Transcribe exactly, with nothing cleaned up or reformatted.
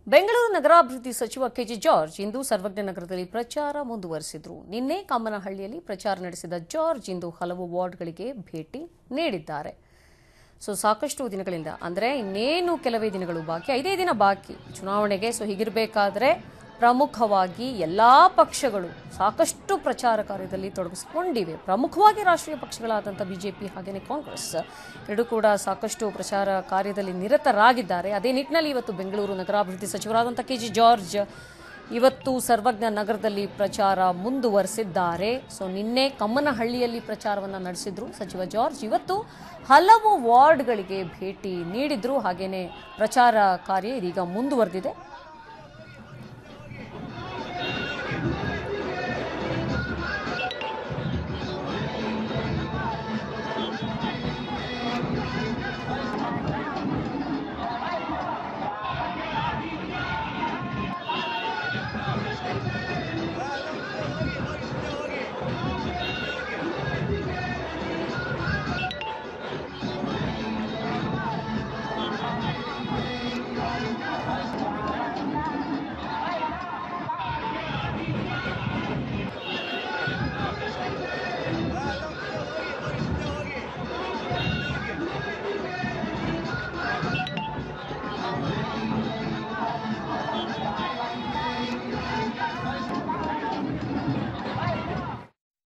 ಬೆಂಗಳೂರು ನಗರಾಭಿವೃದ್ಧಿ ಸಚಿವ K J George ಇಂದು ಸರ್ವಜ್ಞ ನಗರದಲ್ಲಿ ಪ್ರಚಾರ ಮುಂದುವರೆಸಿದರು. ನಿನ್ನೆ ಕಾಮನಹಳ್ಳಿಯಲ್ಲಿ ಪ್ರಚಾರ ನಡೆಸಿದ ಜಾರ್ಜ್ ಇಂದು ಹಲವು ವಾರ್ಡ್ಗಳಿಗೆ ಭೇಟಿ ನೀಡಿದ್ದಾರೆ. ಸೊ ಸಾಕಷ್ಟು ದಿನಗಳಿಂದ ಅಂದರೆ ಇನ್ನೇನು ಕೆಲವೇ ದಿನಗಳು ಬಾಕಿ, ಐದೇ ದಿನ ಬಾಕಿ ಚುನಾವಣೆಗೆ. ಸೊ ಹೀಗಿರಬೇಕಾದ್ರೆ ಪ್ರಮುಖವಾಗಿ ಎಲ್ಲ ಪಕ್ಷಗಳು ಸಾಕಷ್ಟು ಪ್ರಚಾರ ಕಾರ್ಯದಲ್ಲಿ ತೊಡಗಿಸಿಕೊಂಡಿವೆ. ಪ್ರಮುಖವಾಗಿ ರಾಷ್ಟ್ರೀಯ ಪಕ್ಷಗಳಾದಂಥ ಬಿಜೆಪಿ ಹಾಗೆಯೇ ಕಾಂಗ್ರೆಸ್ ಎರಡೂ ಕೂಡ ಸಾಕಷ್ಟು ಪ್ರಚಾರ ಕಾರ್ಯದಲ್ಲಿ ನಿರತರಾಗಿದ್ದಾರೆ. ಅದೇ ನಿಟ್ಟಿನಲ್ಲಿ ಇವತ್ತು ಬೆಂಗಳೂರು ನಗರಾಭಿವೃದ್ಧಿ ಸಚಿವರಾದಂಥ ಕೆಜೆ ಜಾರ್ಜ್ ಇವತ್ತು ಸರ್ವಜ್ಞ ನಗರದಲ್ಲಿ ಪ್ರಚಾರ ಮುಂದುವರೆಸಿದ್ದಾರೆ. ಸೊ ನಿನ್ನೆ ಕಮ್ಮನಹಳ್ಳಿಯಲ್ಲಿ ಪ್ರಚಾರವನ್ನು ನಡೆಸಿದ್ರು ಸಚಿವ ಜಾರ್ಜ್. ಇವತ್ತು ಹಲವು ವಾರ್ಡ್ಗಳಿಗೆ ಭೇಟಿ ನೀಡಿದ್ರು. ಹಾಗೆಯೇ ಪ್ರಚಾರ ಕಾರ್ಯ ಇದೀಗ ಮುಂದುವರೆದಿದೆ.